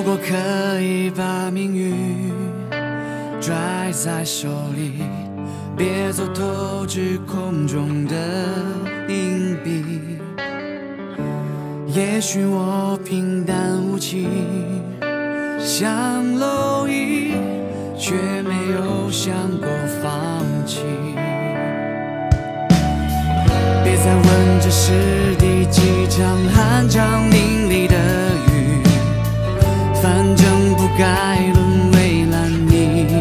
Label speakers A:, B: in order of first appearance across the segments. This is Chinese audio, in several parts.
A: 果可以把命运拽在手里，别做透支空中的硬币。也许我平淡无奇，像蝼蚁，却没有想过放弃。别再问这是第几场酣畅淋漓的雨，反正不该沦为烂泥。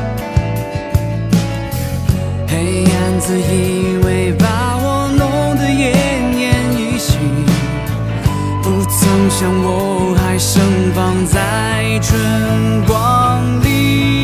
A: 黑暗自以为把我弄得奄奄一息，不曾想我还盛放在春光里。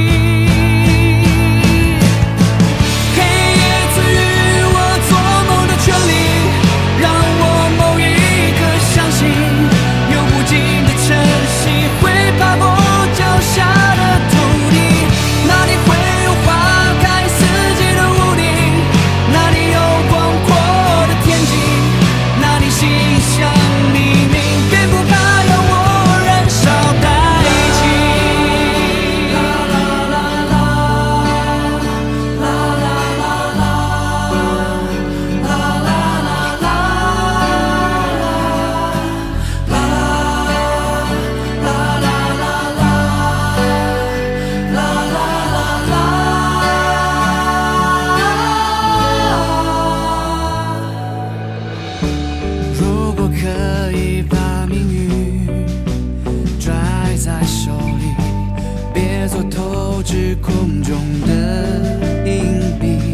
A: 可以把命运拽在手里，别做透支空中的硬币。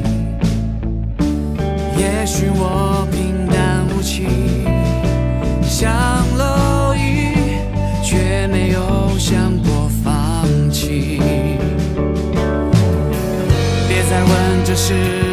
A: 也许我平淡无奇，像蝼蚁，却没有想过放弃。别再问这是